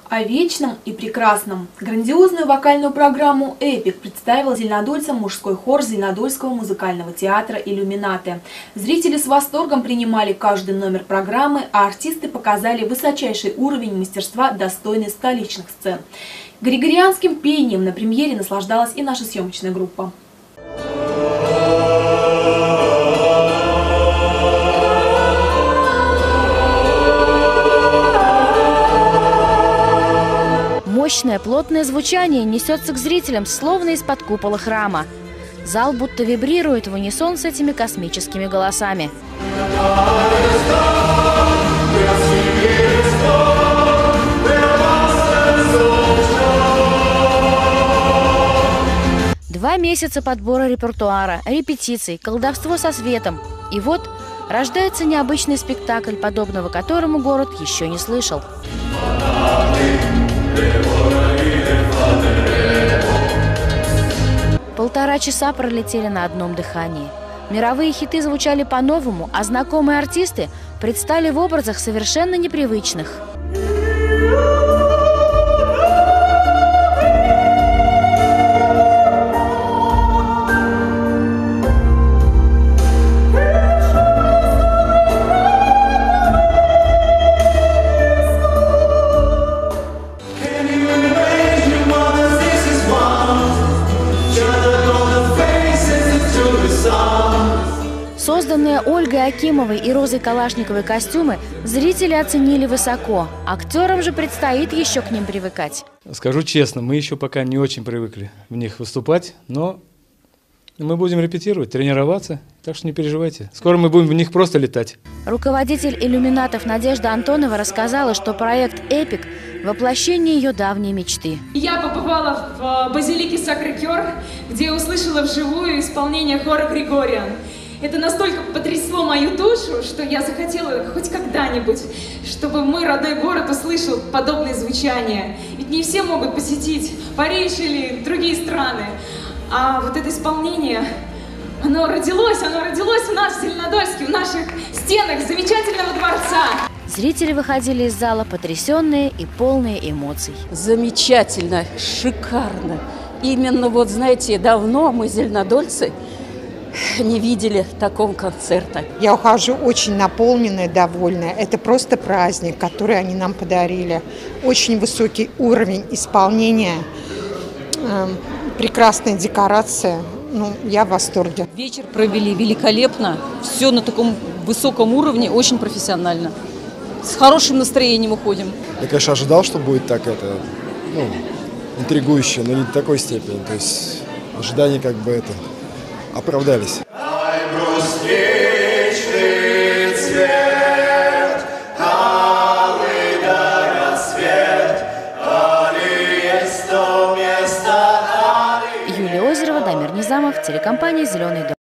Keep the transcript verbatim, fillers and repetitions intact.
О вечном и прекрасном. Грандиозную вокальную программу «Эпик» представил зеленодольцам мужской хор Зеленодольского музыкального театра «Иллюминаты». Зрители с восторгом принимали каждый номер программы, а артисты показали высочайший уровень мастерства, достойный столичных сцен. Григорианским пением на премьере наслаждалась и наша съемочная группа. Мощное, плотное звучание несется к зрителям, словно из-под купола храма. Зал будто вибрирует в унисон с этими космическими голосами. Два месяца подбора репертуара, репетиций, колдовство со светом. И вот рождается необычный спектакль, подобного которому город еще не слышал. Полтора часа пролетели на одном дыхании. Мировые хиты звучали по-новому, а знакомые артисты предстали в образах совершенно непривычных. Созданные Ольгой Акимовой и Розой Калашниковой костюмы зрители оценили высоко. Актерам же предстоит еще к ним привыкать. Скажу честно, мы еще пока не очень привыкли в них выступать, но мы будем репетировать, тренироваться, так что не переживайте. Скоро мы будем в них просто летать. Руководитель «Иллюминатов» Надежда Антонова рассказала, что проект «Эпик» – воплощение ее давней мечты. Я побывала в базилике Сакрэ-Кёр, где услышала вживую исполнение хора «Григориан». Это настолько потрясло мою душу, что я захотела хоть когда-нибудь, чтобы мой родной город услышал подобные звучания. Ведь не все могут посетить Париж или другие страны. А вот это исполнение, оно родилось, оно родилось у нас в Зеленодольске, в наших стенах замечательного дворца. Зрители выходили из зала потрясенные и полные эмоций. Замечательно, шикарно. Именно вот, знаете, давно мы, зеленодольцы, не видели такого концерта. Я ухожу очень наполненная, довольная. Это просто праздник, который они нам подарили. Очень высокий уровень исполнения, э, прекрасная декорация. Ну, я в восторге. Вечер провели великолепно. Все на таком высоком уровне, очень профессионально. С хорошим настроением уходим. Я, конечно, ожидал, что будет так это, ну, интригующе, но не до такой степени. То есть ожидания как бы это... оправдались. Юлия Озерова, Дамир Низамов, телекомпания «Зеленый дом».